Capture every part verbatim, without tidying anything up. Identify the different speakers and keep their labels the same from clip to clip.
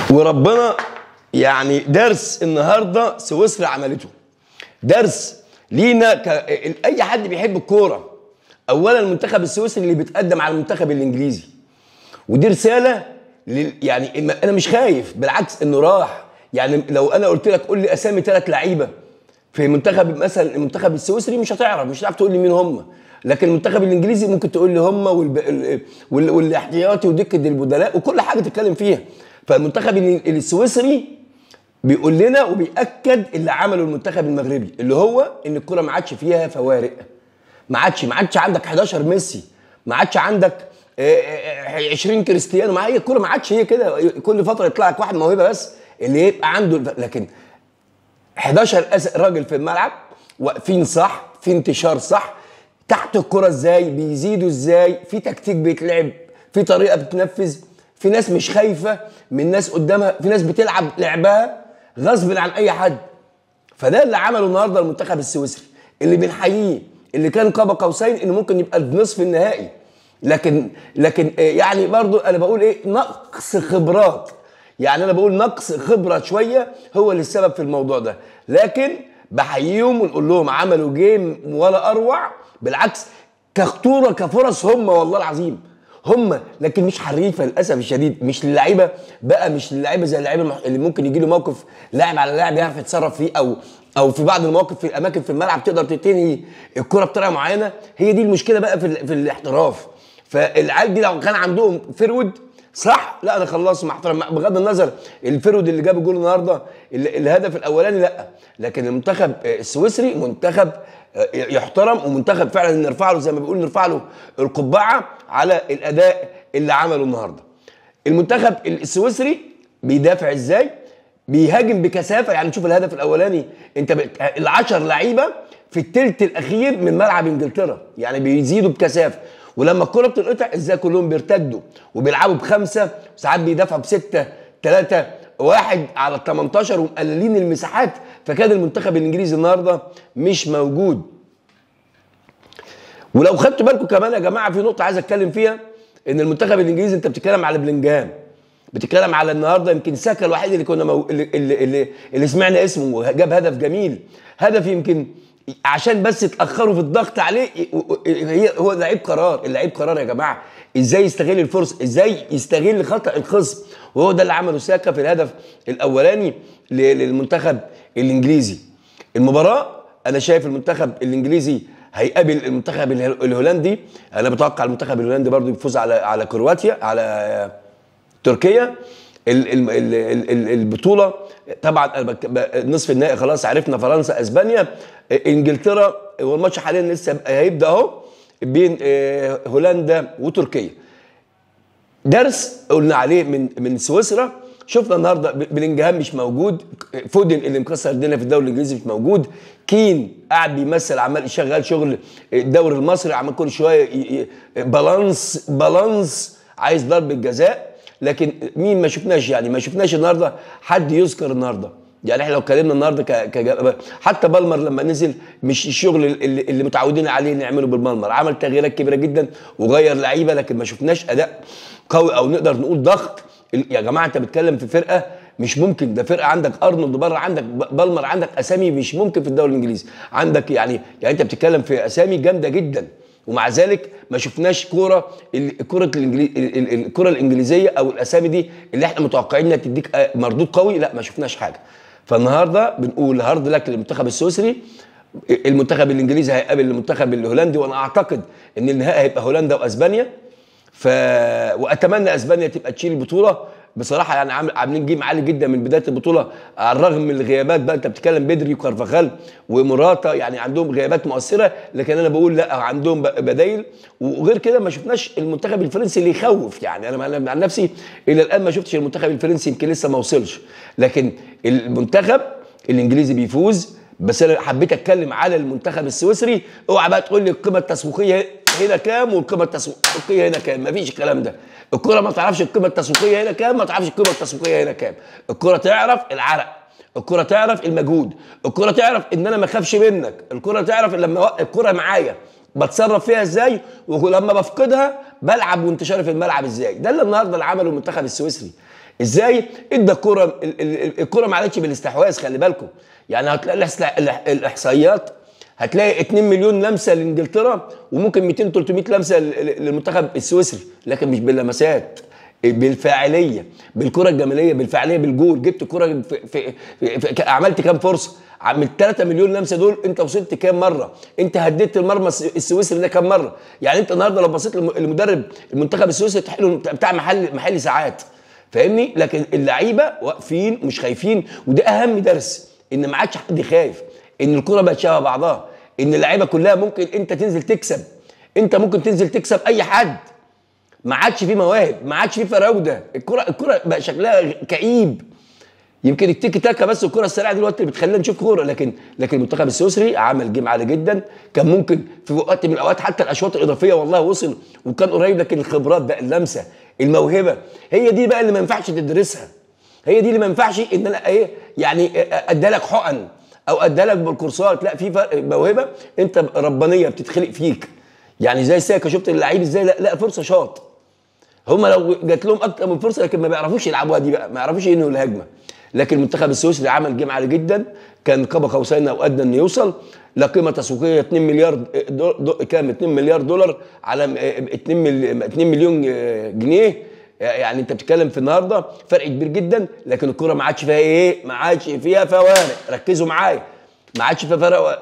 Speaker 1: وربنا يعني درس النهارده سويسرا عملته، درس لينا ك... اي حد بيحب الكوره. اولا المنتخب السويسري اللي بيتقدم على المنتخب الانجليزي، ودي رساله لل... يعني انا مش خايف، بالعكس انه راح. يعني لو انا قلت لك قول لي اسامي ثلاث لعيبه في منتخب مثلا المنتخب السويسري مش هتعرف، مش هتعرف تقول لي مين هم، لكن المنتخب الانجليزي ممكن تقول لي هم والب... وال... والاحتياطي ودكه البدلاء وكل حاجه تتكلم فيها. فالمنتخب السويسري بيقول لنا وبيأكد اللي عمله المنتخب المغربي، اللي هو ان الكره ما عادش فيها فوارق، ما عادش ما عادش عندك حداشر ميسي، ما عادش عندك عشرين كريستيانو، ما هي الكره ما عادش هي كده، كل فتره يطلع لك واحد موهبه بس اللي يبقى عنده، لكن حداشر راجل في الملعب واقفين صح، في انتشار صح، تحت الكره ازاي بيزيدوا، ازاي في تكتيك بيتلعب، في طريقه بتنفذ، في ناس مش خايفه من ناس قدامها، في ناس بتلعب لعبها غصب عن اي حد. فده اللي عمله النهارده المنتخب السويسري اللي بنحييه، اللي كان قاب قوسين انه ممكن يبقى بنصف النهائي، لكن لكن يعني برضو انا بقول ايه، نقص خبرات، يعني انا بقول نقص خبره شويه هو اللي السبب في الموضوع ده، لكن بحييهم ونقول لهم عملوا جيم ولا اروع، بالعكس كخطوره كفرص هم والله العظيم هم، لكن مش حريفه للاسف الشديد، مش اللعيبه بقى، مش اللعيبه زي اللعيبه اللي ممكن يجي له موقف لاعب على لاعب يعرف يتصرف فيه، او او في بعض المواقف في الاماكن في الملعب تقدر تنهي الكره بطريقه معينه. هي دي المشكله بقى في, في الاحتراف. فالعيال دي لو كان عندهم فرود صح، لا انا خلصت مع احترام، بغض النظر الفرود اللي جاب الجول النهارده الهدف الاولاني، لا، لكن المنتخب السويسري منتخب يحترم، ومنتخب فعلا نرفع له زي ما بيقول نرفع له القبعه على الاداء اللي عمله النهارده. المنتخب السويسري بيدافع ازاي؟ بيهاجم بكثافه، يعني شوف الهدف الاولاني انت العشر لعيبه في الثلث الاخير من ملعب انجلترا، يعني بيزيدوا بكثافه، ولما الكره بتنقطع ازاي كلهم بيرتدوا وبيلعبوا بخمسه، وساعات بيدافعوا بسته ثلاثه واحد على ال تمنتاشر ومقللين المساحات. فكان المنتخب الانجليزي النهارده مش موجود. ولو خدتوا بالكم كمان يا جماعه في نقطه عايز اتكلم فيها، ان المنتخب الانجليزي انت بتتكلم على بلينجهام، بتتكلم على النهارده يمكن ساكا الوحيد اللي كنا مو... اللي, اللي, اللي, اللي سمعنا اسمه وجاب هدف جميل، هدف يمكن عشان بس اتاخروا في الضغط عليه، هو لعيب قرار، اللعيب قرار يا جماعه، ازاي يستغل الفرصه، ازاي يستغل خطا الخصم، وهو ده اللي عمله ساكا في الهدف الاولاني للمنتخب الانجليزي. المباراه انا شايف المنتخب الانجليزي هيقابل المنتخب الهولندي، انا بتوقع المنتخب الهولندي برضو يفوز على على كرواتيا، على تركيا. البطوله طبعا نصف النهائي خلاص عرفنا، فرنسا اسبانيا انجلترا، والماتش حاليا لسه هيبدا اهو بين هولندا وتركيا. درس قلنا عليه من من سويسرا، شفنا النهارده بلينجهام مش موجود، فودن اللي مكسر الدنيا في الدوري الانجليزي مش موجود، كين قاعد بيمثل عمال يشغل شغل الدوري المصري، عمال كل شويه بالانس بالانس عايز ضربه جزاء، لكن مين ما شفناش، يعني ما شفناش النهارده حد يذكر النهارده. يعني احنا لو اتكلمنا النهارده ك... ك حتى بالمر لما نزل مش الشغل اللي, اللي متعودين عليه نعمله بالبالمر، عمل تغييرات كبيره جدا وغير لعيبه، لكن ما شفناش اداء قوي او نقدر نقول ضغط. يا جماعه انت بتتكلم في فرقه مش ممكن، ده فرقه عندك ارنولد بره، عندك بالمر، عندك اسامي مش ممكن في الدوري الانجليزي، عندك يعني يعني انت بتتكلم في اسامي جامده جدا، ومع ذلك ما شفناش كوره كره الكره الانجليزيه او الاسامي دي اللي احنا متوقعين انها تديك مردود قوي، لا ما شفناش حاجه. فالنهارده بنقول هارد لك للمنتخب السويسري، المنتخب الانجليزي هيقابل المنتخب الهولندي، وانا اعتقد ان النهائي هيبقى هولندا واسبانيا، ف واتمنى اسبانيا تبقى تشيل البطوله بصراحه، يعني عاملين جيم عالي جدا من بدايه البطوله على الرغم من الغيابات بقى، انت بتتكلم بدري وكارفاخال ومراتا، يعني عندهم غيابات مؤثره، لكن انا بقول لا عندهم بدايل. وغير كده ما شفناش المنتخب الفرنسي اللي يخوف، يعني انا عن نفسي الى الان ما شفتش المنتخب الفرنسي، يمكن لسه ما وصلش، لكن المنتخب الانجليزي بيفوز. بس انا حبيت اتكلم على المنتخب السويسري، اوعى بقى تقول لي القيمه التسويقيه هنا كام والقيمه التسويقيه هنا كام، مفيش الكلام ده. الكره ما تعرفش القيمه التسويقيه هنا كام، ما تعرفش القيمه التسويقيه هنا كام. الكره تعرف العرق، الكره تعرف المجهود، الكره تعرف ان انا ما اخافش منك، الكره تعرف لما الكره معايا بتصرف فيها ازاي، ولما بفقدها بلعب وانتشاري في الملعب ازاي. ده اللي النهارده اللي عمله المنتخب السويسري. ازاي ادى الكره، الكره ما عادتش بالاستحواذ، خلي بالكم. يعني هتلاقي الاحصائيات، هتلاقي اتنين مليون لمسه لانجلترا وممكن مئتين تلتمية لمسه للمنتخب السويسري، لكن مش باللمسات، بالفاعليه، بالكره الجماليه، بالفاعليه، بالجول. جبت كره في, في, في, في عملت كام فرصه؟ من ثلاثة مليون لمسه دول انت وصلت كام مره؟ انت هديت المرمى السويسري ده كام مره؟ يعني انت النهارده لو بصيت للمدرب المنتخب السويسري تحله بتاع محل محل ساعات، فاهمني؟ لكن اللعيبه واقفين مش خايفين، وده اهم درس، ان ما عادش حد خايف، ان الكره بقت شبه بعضها، ان اللعيبه كلها ممكن انت تنزل تكسب، انت ممكن تنزل تكسب اي حد. ما عادش في مواهب، ما عادش في فراوده، الكره الكره بقى شكلها كئيب. يمكن التيكي تاكا بس، الكره السريعه دلوقتي اللي بتخلينا نشوف كوره، لكن لكن المنتخب السويسري عمل جيم عالي جدا. كان ممكن في وقت من الاوقات حتى الاشواط الاضافيه والله وصل وكان قريب، لكن الخبرات بقى، اللمسه، الموهبه، هي دي بقى اللي ما ينفعش تدرسها، هي دي اللي ما ينفعش ان انا ايه يعني اديها لك حقن او اديها لك بالكورسات. لا، في فرق، موهبه انت ربانيه بتتخلق فيك. يعني زي ساكا، شفت اللعيب ازاي؟ لا, لا فرصه شاط، هم لو جات لهم اكتر من فرصه لكن ما بيعرفوش يلعبوها دي بقى، ما يعرفوش ينهوا الهجمه. لكن المنتخب السويسري عمل جيم عالي جدا، كان قاب قوسين او ادنى انه يوصل. لا قيمه تسويقيه اتنين مليار دو دو كام اتنين مليار دولار على اتنين مليون جنيه. يعني انت بتتكلم في النهارده فرق كبير جدا، لكن الكره ما عادش فيها ايه؟ ما عادش فيها فوارق. ركزوا معايا، ما عادش فيها فرق.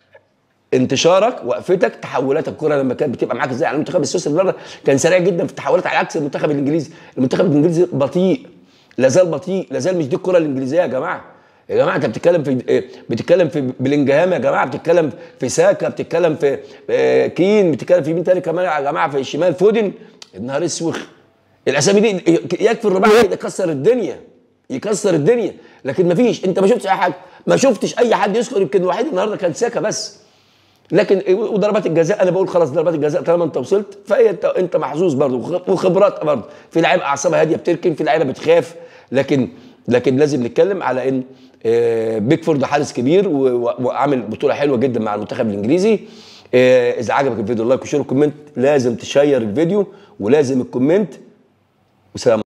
Speaker 1: انتشارك، وقفتك، تحولات الكره لما كانت بتبقى معاك ازاي. يعني المنتخب السويسري النهارده كان سريع جدا في التحولات على عكس المنتخب الانجليزي. المنتخب الانجليزي بطيء، لا زال بطيء، لا زال. مش دي الكره الانجليزيه يا جماعه. يا جماعه انت بتتكلم في بتتكلم في بلينجهام يا جماعه، بتتكلم في ساكا، بتتكلم في كين، بتتكلم في مين تاني كمان يا جماعه في الشمال؟ فودن. النهار اسوخ، الاسامي دي يكفي الرباعي كده يكسر الدنيا، يكسر الدنيا. لكن ما فيش، انت ما شفتش اي حاجه، ما شفتش اي حد يذكر. يمكن الوحيد النهارده كان ساكا بس. لكن وضربات الجزاء، انا بقول خلاص ضربات الجزاء طالما انت وصلت فهي انت انت محظوظ برضه، وخبرات برضه. في لعيبه اعصابها هاديه بتركن، في لعيبه بتخاف، لكن لكن لازم نتكلم على ان بيكفورد حارس كبير وعامل بطوله حلوه جدا مع المنتخب الانجليزي. اذا عجبك الفيديو لايك وشير وكومنت، لازم تشير الفيديو ولازم الكومنت. وسلام.